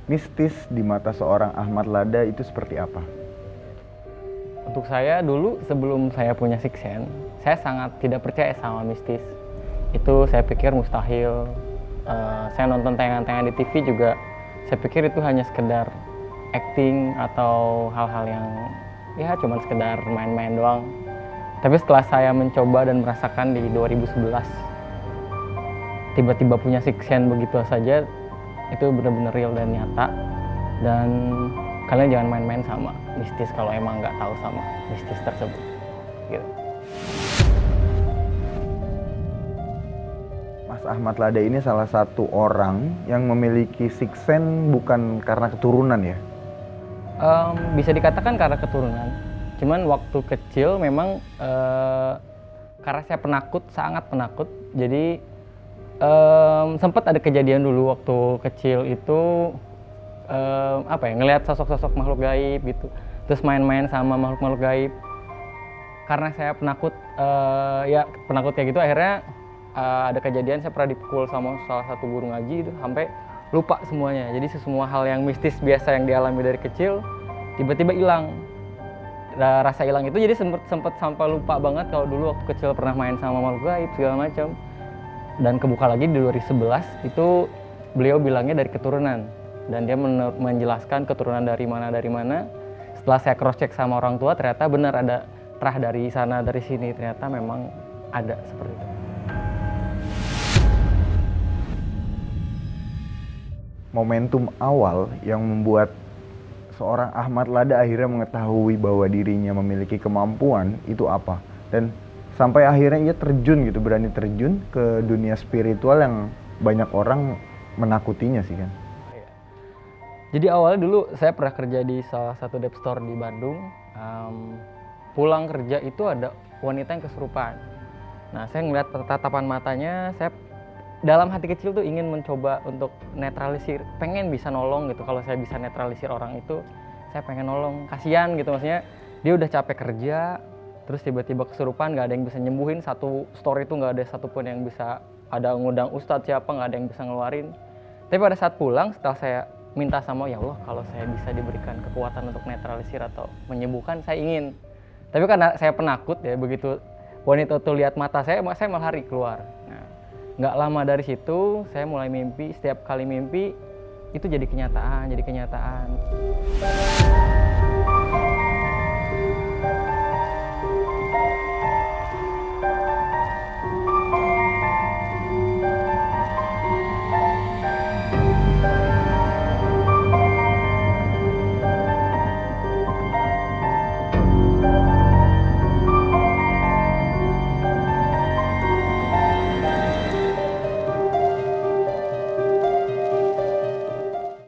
mistis di mata seorang Ahmad Lada itu seperti apa? Untuk saya dulu sebelum saya punya six sense, saya sangat tidak percaya sama mistis. Itu saya pikir mustahil. Saya nonton tayangan-tayangan di TV juga, saya pikir itu hanya sekedar acting atau hal-hal yang ya cuman sekedar main-main doang. Tapi setelah saya mencoba dan merasakan di 2011, tiba-tiba punya six sense begitu saja, itu benar-benar real dan nyata. Dan kalian jangan main-main sama mistis kalau emang nggak tahu sama mistis tersebut gitu. Mas Ahmad Lada ini salah satu orang yang memiliki six sense bukan karena keturunan ya? Bisa dikatakan karena keturunan, cuman waktu kecil memang karena saya penakut, sangat penakut, jadi sempat ada kejadian dulu waktu kecil itu ngelihat sosok-sosok makhluk gaib gitu, terus main-main sama makhluk-makhluk gaib. Karena saya penakut, penakut kayak gitu, akhirnya ada kejadian saya pernah dipukul sama salah satu guru ngaji itu sampai lupa semuanya. Jadi semua hal yang mistis biasa yang dialami dari kecil tiba-tiba hilang. Rasa hilang itu jadi sempet sampai lupa banget kalau dulu waktu kecil pernah main sama makhluk gaib segala macam. Dan kebuka lagi di 2011 itu beliau bilangnya dari keturunan. Dan dia menjelaskan keturunan dari mana. Setelah saya cross check sama orang tua, ternyata benar ada terah dari sana dari sini, ternyata memang ada seperti itu. Momentum awal yang membuat seorang Ahmad Lada akhirnya mengetahui bahwa dirinya memiliki kemampuan itu apa? Dan sampai akhirnya ia terjun gitu, berani terjun ke dunia spiritual yang banyak orang menakutinya sih kan? Jadi awalnya dulu saya pernah kerja di salah satu dep store di Bandung. Pulang kerja itu ada wanita yang kesurupan. Nah, saya ngeliat tatapan matanya, saya dalam hati kecil tuh ingin mencoba untuk netralisir, pengen bisa nolong gitu. Kalau saya bisa netralisir orang itu, saya pengen nolong. Kasian gitu, maksudnya dia udah capek kerja, terus tiba-tiba kesurupan, nggak ada yang bisa nyembuhin. Satu store itu nggak ada satupun yang bisa, ada ngundang ustadz siapa, nggak ada yang bisa ngeluarin. Tapi pada saat pulang, setelah saya minta sama ya Allah, kalau saya bisa diberikan kekuatan untuk netralisir atau menyembuhkan, saya ingin. Tapi karena saya penakut ya, begitu wanita itu lihat mata saya malah lari keluar. Nah, nggak lama dari situ saya mulai mimpi. Setiap kali mimpi itu jadi kenyataan.